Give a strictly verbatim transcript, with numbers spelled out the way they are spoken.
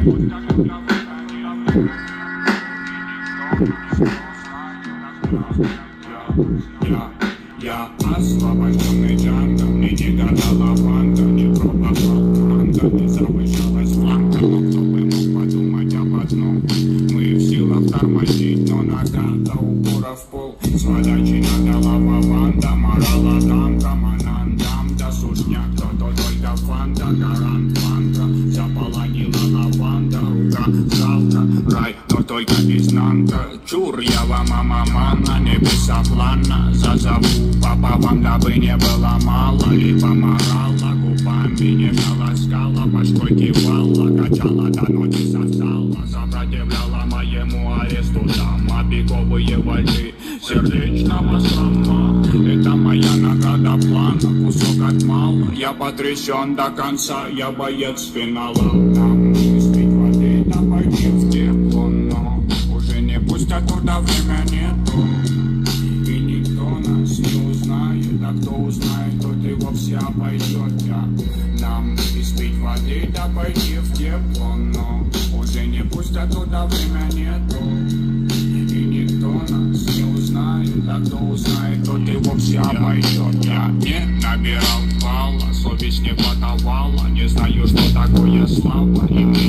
Я, я освобожденный Джанго, мне не гадала банда, не пробовал банда, не завышалась фланга, но кто бы мог подумать об одном? Мы в силах тормозить, но нога до упора в пол, с подачи надала банда, морала там, командам, да сушняк, то то только фанта, гарант фанта, заполонила лаванда, рука жалко, рай, но только изнанка, чур, я вам мама, на небеса плана, зазову папа вам, дабы не было мало, либо морала, губами не ласкала, башкой кивала, качала до ночи сосала, сопротивляла моему аресту дама, беговые вольты сердечного слома. Это моя награда плана, кусок отмала, я потрясен до конца, я боец финала. Нам спить воды, да пойти в тепло, но уже не пустят туда, время нету. И никто нас не узнает, а кто узнает, тот и вовсе обойдет. Нам испить воды, да пойти в тепло, но уже не пустят туда, время нету. И никто нас не узнает, а кто узнает, тот и вовсе обойдет. Я не набирал балла, совесть не подавала, не знаю, что такое слава. И мне